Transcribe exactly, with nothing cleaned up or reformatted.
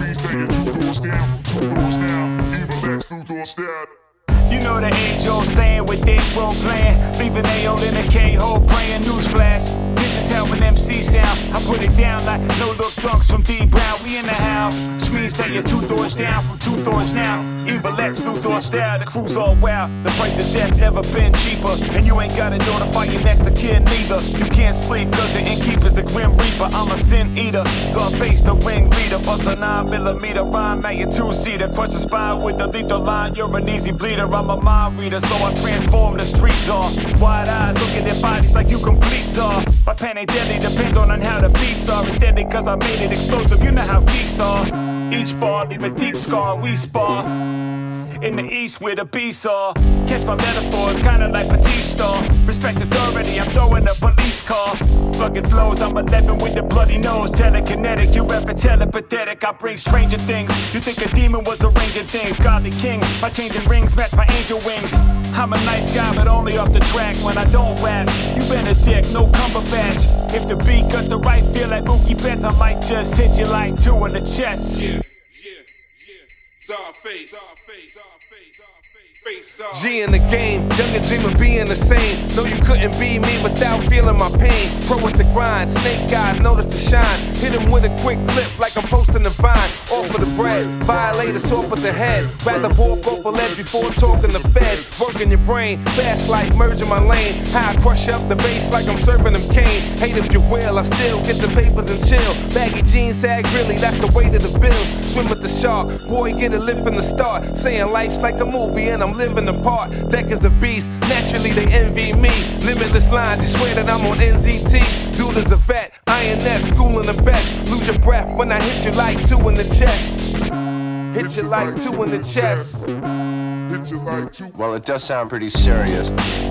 Squeeze that you two doors down, two doors down. Evil X through door stab. You know the age-old saying with Dick Roll playing, leaving A O in a K-hole praying. Newsflash, this is how an M C sound. I put it down like no look dunks from D Brown. We in the house, which means that you're two doors down from two doors now. Evil X through door style, the crew's all wild. The price of death never been cheaper, and you ain't gotta notify your next of kin neither. You can't sleep cause the innkeeper's the grim reaper. I'm a sin eater, so I face the wing leader. Bust a nine millimeter rhyme at your two-seater. Crush the spine with the lethal line, you're an easy bleeder. I'm a mind reader, so I transform the streets are wide-eyed, looking at bodies like you complete are. My pen ain't deadly, depends on how the beats are. It's deadly cause I made it explosive, you know how geeks are. Each bar leave a deep scar, we spar in the east where the beasts are. Catch my metaphors, kinda like Batista. Respect authority, I'm throwing a police car. Fucking flows, I'm eleven with the bloody nose. Telekinetic, you ever telepathetic. I bring stranger things. You think a demon was arranging things. Godly king, my changing rings match my angel wings. I'm a nice guy, but only off the track when I don't rap. You been a dick, no cumberbatch. If the beat got the right feel like Mookie Betts, I might just hit you like two in the chest. Yeah, yeah, yeah. CZARFACE. G in the game, younger dream of being the same. No, you couldn't be me without feeling my pain. Pro with the grind, snake guys notice to shine. Hit him with a quick clip like I'm posting the vine. Off for the bread, violators off with the head. Rather walk off a ledge before talking to feds. Working your brain, fast life, merging my lane. How I crush up the bass like I'm serving them cane. Hate if you will, I still get the papers and chill. Baggy jeans, sag really, that's the weight of the bill. Swim with the shark, boy get a lift from the start. Saying life's like a movie and I'm living the part. Deck is a beast, naturally they envy me. Limitless lines, you swear that I'm on N Z T. Dude is a vet, I ain't that schooling the best. Lose your breath when I hit you like two in the chest. Hit you like two in the chest. Hit you like two. Well, it does sound pretty serious.